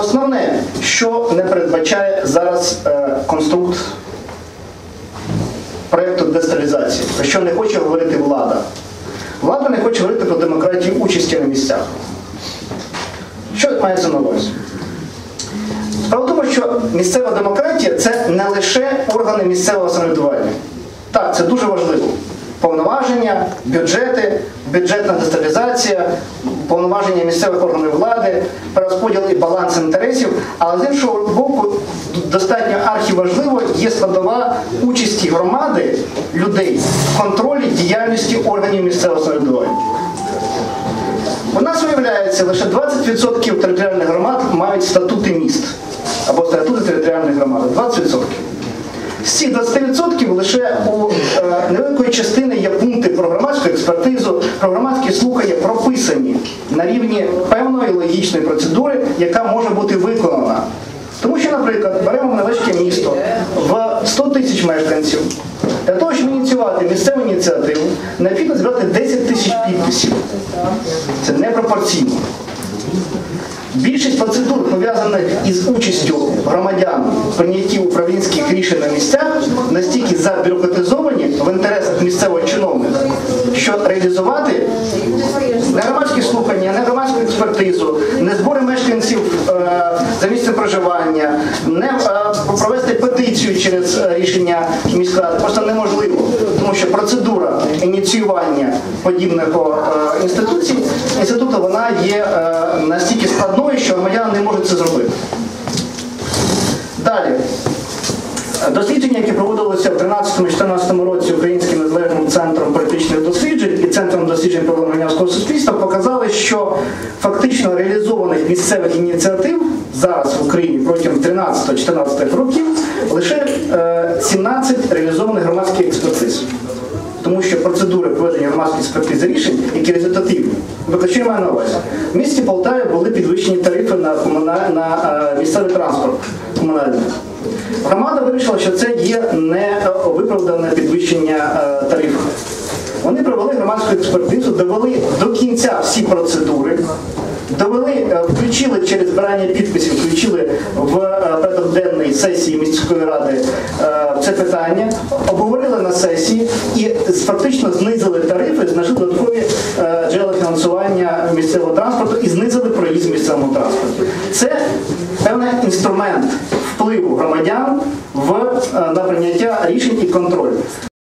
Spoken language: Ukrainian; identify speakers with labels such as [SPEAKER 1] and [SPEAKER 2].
[SPEAKER 1] Основне, що не передбачає зараз конструкт проєкту децентралізації, про що не хоче говорити влада. Влада не хоче говорити про демократію участі на місцях. Що мається на увазі? Справа в тому, що місцева демократія – це не лише органи місцевого самоврядування. Так, це дуже важливо. Повноваження, бюджети, бюджетна децентралізація, повноваження місцевих органів влади, перерозподіл і баланс інтересів, але з іншого боку, достатньо архіважливо є складова участі громади, людей в контролі діяльності органів місцевого самоврядування. У нас виявляється, лише 20% територіальних громад мають статути міст або статути територіальних громад. 20%. З цих 20% лише у невеликої частини є пункти про громадську експертизу, про громадські слухання прописані на рівні певної логічної процедури, яка може бути виконана. Тому що, наприклад, беремо невеличке місто в 100 тисяч мешканців. Для того, щоб ініціювати місцеву ініціативу, необхідно зібрати 10 тисяч підписів. Це непропорційно. Більшість процедур, пов'язаних із участю громадян в прийнятті управлінських рішень на місцях, настільки забюрократизовані в інтересах місцевого чиновника, що реалізувати не громадські слухання, не громадську експертизу, не збори мешканців за місцем проживання, не провести петицію через рішення міськради просто неможливо. Тому що процедура ініціювання подібного інституту, вона є настільки складною, що громадяни не можуть це зробити. Далі. Дослідження, які проводилися в 2013-2014 році Українським незалежним центром політичних досліджень і Центром досліджень проблем громадянського суспільства, показали, що фактично реалізованих місцевих ініціатив зараз в Україні протягом 13-14 років лише 17 реалізованих громадських експертиз. Тому що процедури проведення громадських експертиз рішень, які результативні, що я маю на увазі. В місті Полтаві були підвищені тарифи на місцевий транспорт комунальний. Громада вирішила, що це є невиправдане підвищення тарифів. Вони провели громадську експертизу, довели до кінця всі процедури, включили через збирання підписів, включили в порядок денний сесії міської ради це питання, обговорили на сесії і фактично знизили тарифи, знайшли додаткові джерела фінансування місцевого транспорту і знизили проїзд в місцевому транспорті. Це певний інструмент впливу громадян на прийняття рішень і контроль.